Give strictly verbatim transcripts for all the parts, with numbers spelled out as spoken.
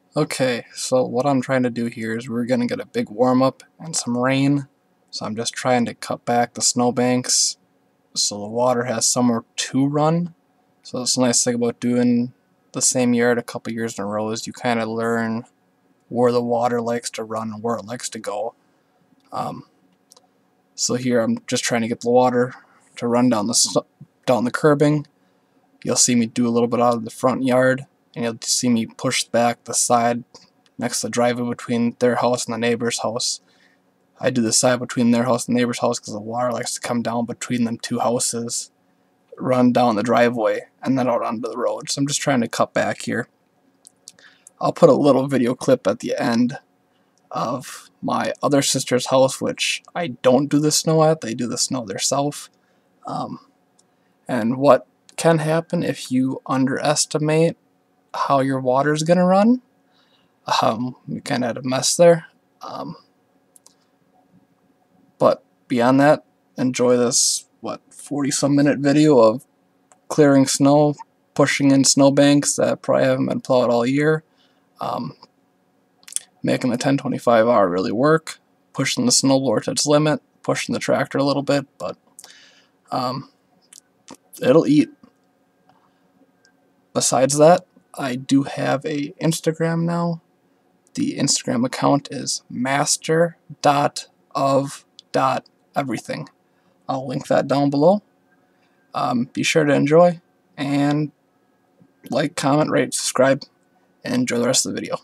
Okay, so what I'm trying to do here is we're going to get a big warm-up and some rain. So I'm just trying to cut back the snowbanks so the water has somewhere to run. So it's a nice thing about doing the same yard a couple years in a row is you kind of learn where the water likes to run and where it likes to go. Um, so here I'm just trying to get the water to run down the down the curbing. You'll see me do a little bit out of the front yard, and you'll see me push back the side next to the driveway between their house and the neighbor's house. I do the side between their house and the neighbor's house because the water likes to come down between them two houses, run down the driveway, and then out onto the road. So I'm just trying to cut back here. I'll put a little video clip at the end of my other sister's house, which I don't do the snow at. They do the snow themselves. Um, and what can happen if you underestimate how your water is going to run. Um, we kind of had a mess there. Um, but beyond that, enjoy this, what, forty some minute video of clearing snow, pushing in snowbanks that probably haven't been plowed all year, um, making the ten twenty-five hour really work, pushing the snowblower to its limit, pushing the tractor a little bit, but um, it'll eat. Besides that, I do have a Instagram now. The Instagram account is master dot of dot everything. I'll link that down below. Um, be sure to enjoy, and like, comment, rate, subscribe, and enjoy the rest of the video.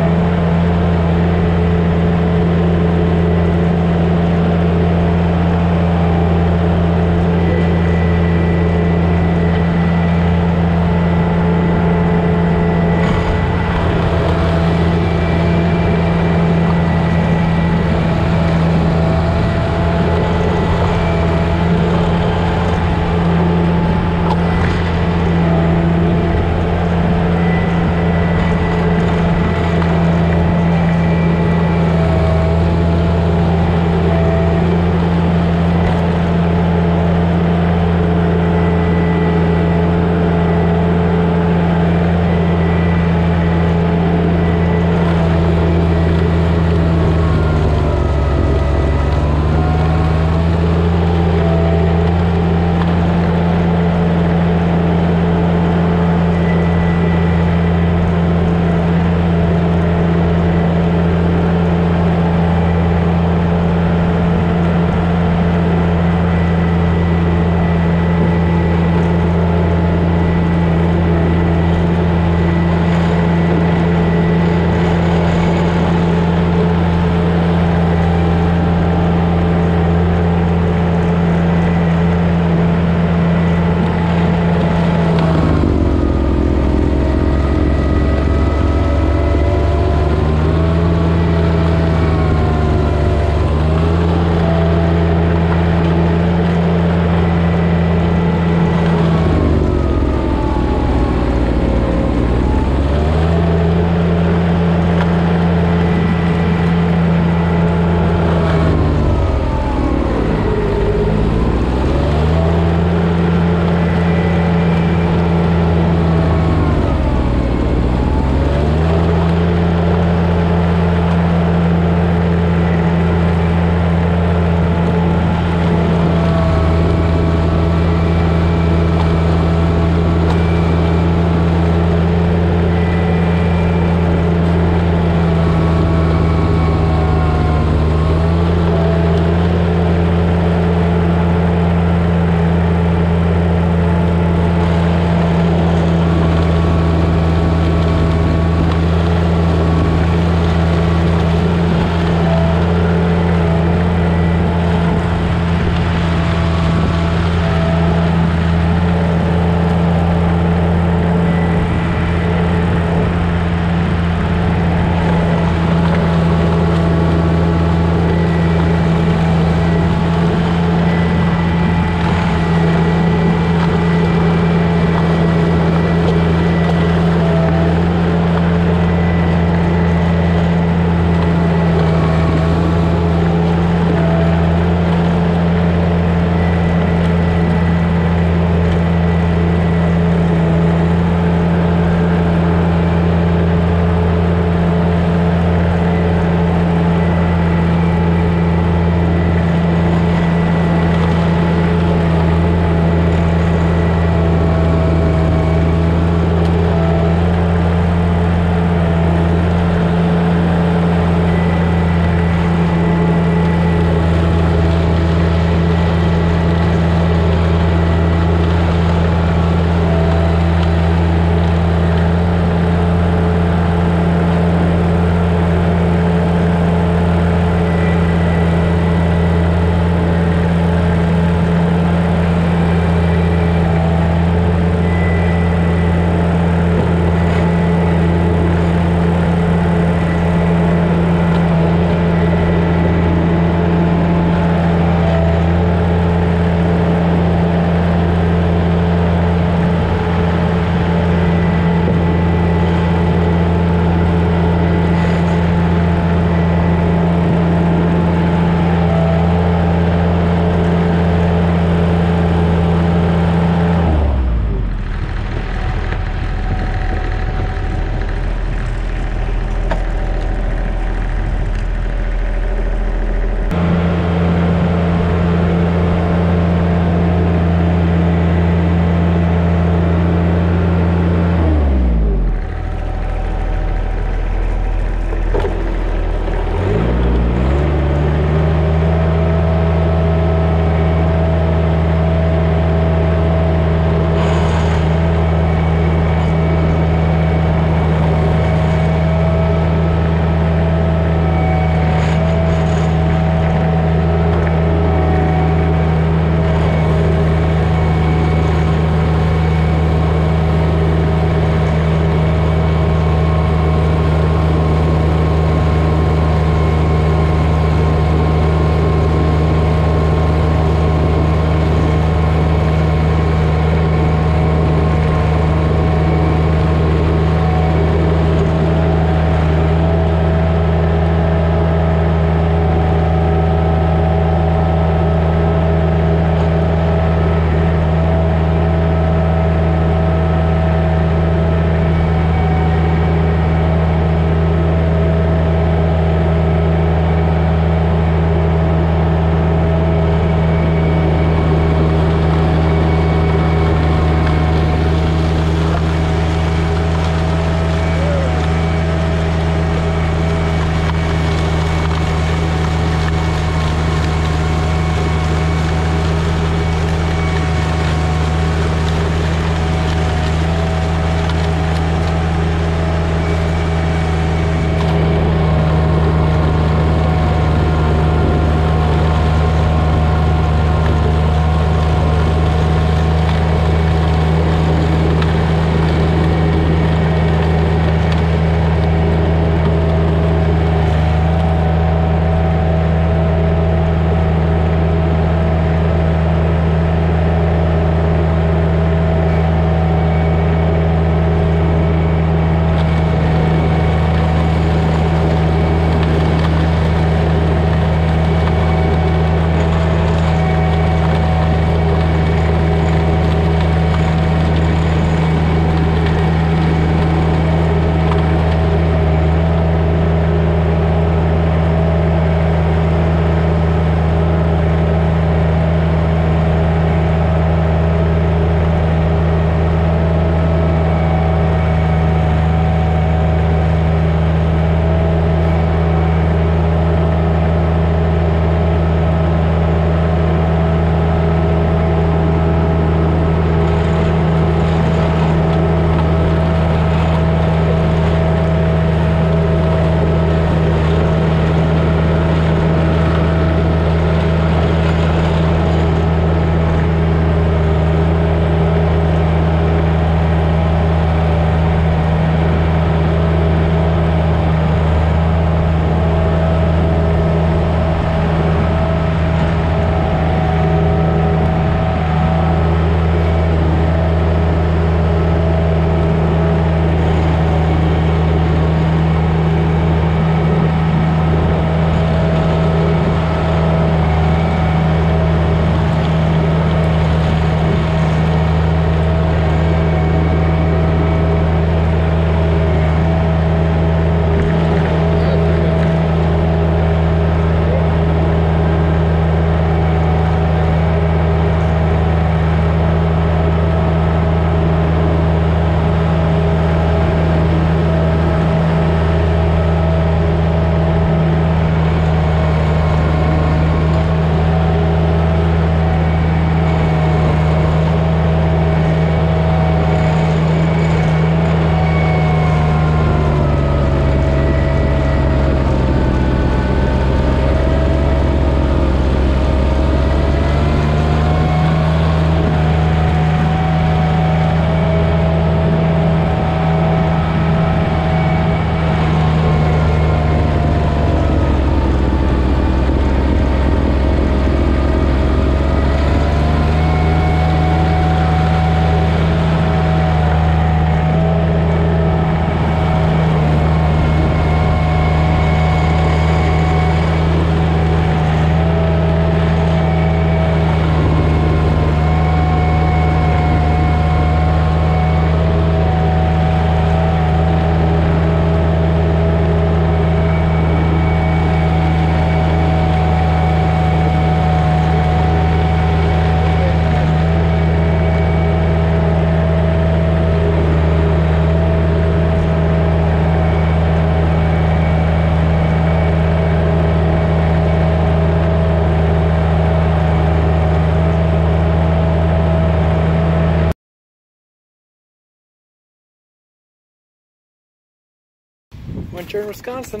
temperature in Wisconsin.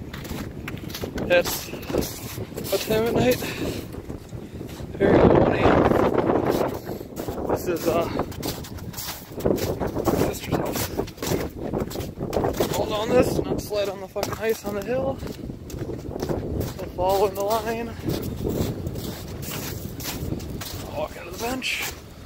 It's what time at night? Very low, one A M This is uh my sister's house. Hold on this, not slide on the fucking ice on the hill. So follow in the line. I'll walk into the bench.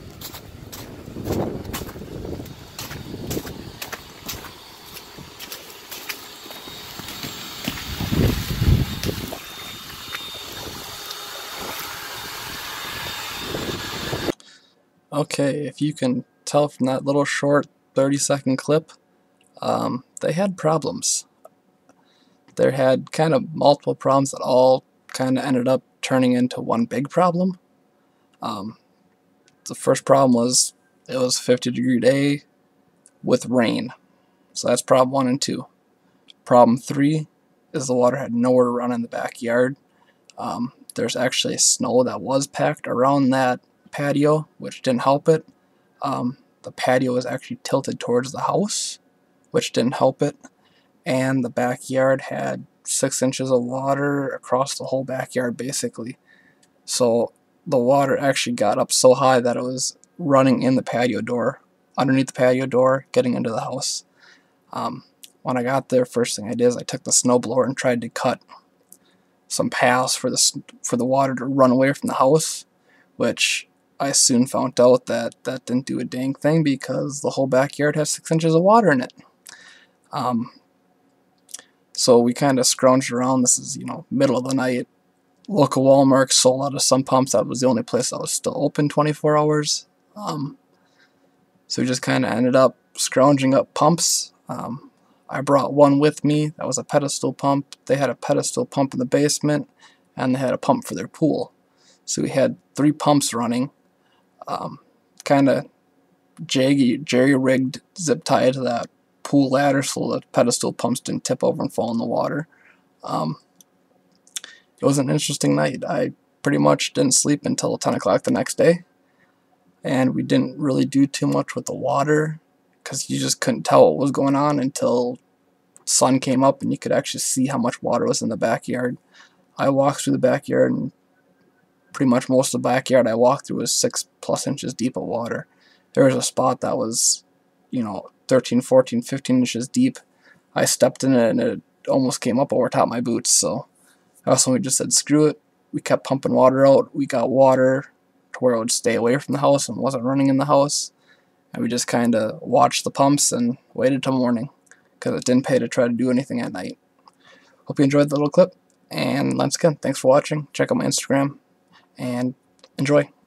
Okay, if you can tell from that little short thirty second clip, um, they had problems. They had kind of multiple problems that all kind of ended up turning into one big problem. Um, the first problem was it was a fifty degree day with rain. So that's problem one and two. Problem three is the water had nowhere to run in the backyard. Um, there's actually snow that was packed around that patio, which didn't help it. Um, the patio was actually tilted towards the house, which didn't help it. And the backyard had six inches of water across the whole backyard, basically. So the water actually got up so high that it was running in the patio door, underneath the patio door, getting into the house. Um, when I got there, first thing I did is I took the snowblower and tried to cut some paths for the for the water to run away from the house, which I soon found out that that didn't do a dang thing because the whole backyard has six inches of water in it. Um, so we kind of scrounged around. This is, you know, middle of the night. Local Walmart sold out of some pumps. That was the only place that was still open twenty-four hours. Um, so we just kind of ended up scrounging up pumps. Um, I brought one with me. That was a pedestal pump. They had a pedestal pump in the basement, and they had a pump for their pool. So we had three pumps running. Um, kind of jerry-rigged, zip-tied to that pool ladder so the pedestal pumps didn't tip over and fall in the water. Um, it was an interesting night. I pretty much didn't sleep until ten o'clock the next day, and we didn't really do too much with the water because you just couldn't tell what was going on until sun came up and you could actually see how much water was in the backyard. I walked through the backyard, and pretty much most of the backyard I walked through was six plus inches deep of water. There was a spot that was, you know, thirteen, fourteen, fifteen inches deep. I stepped in it and it almost came up over top my boots. So that's when we just said screw it. We kept pumping water out. We got water to where it would stay away from the house and wasn't running in the house. And we just kind of watched the pumps and waited till morning because it didn't pay to try to do anything at night. Hope you enjoyed the little clip. And once again, thanks for watching. Check out my Instagram and enjoy.